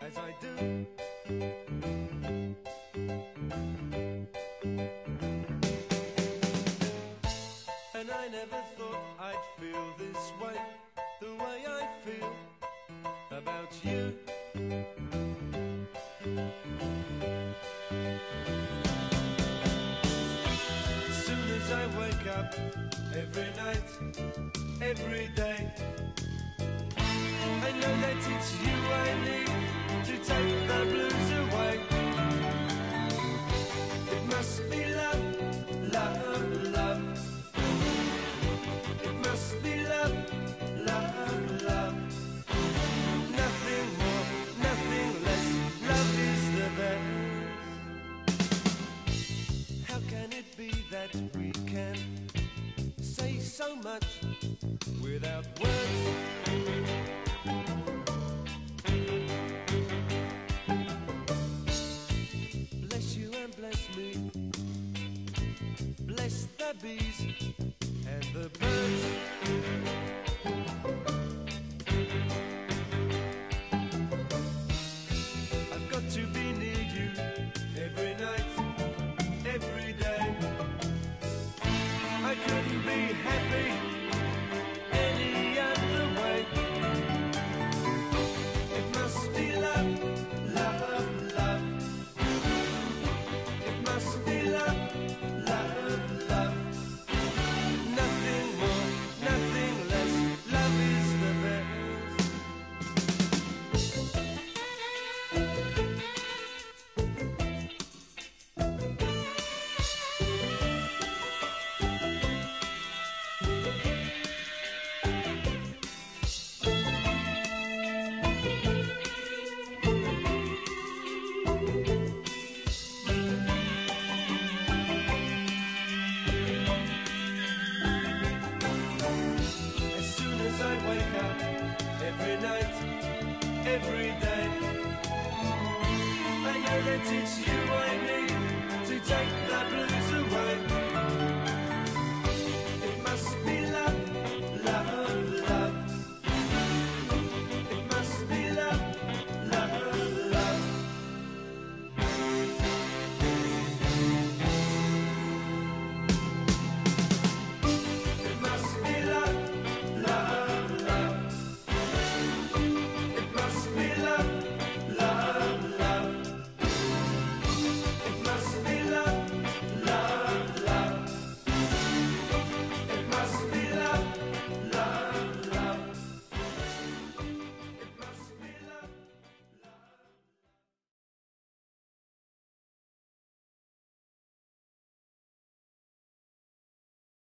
as I do. And I never thought I'd feel this way, the way I feel about you. As soon as I wake up, every night, every day, I know that it's you I need to take the blues away. It must be love, love, love. It must be love, love, love. Nothing more, nothing less. Love is the best. How can it be that we can say so much without words? Bless you and bless me. Bless the bees and the birds. I've got to be near you every night, every day. I couldn't be happy any other way. It must be love, love, love. It must be love, love, love. Nothing more, nothing less. Love is the best. As soon as I wake up, every night, every day, I know that it's you I need to take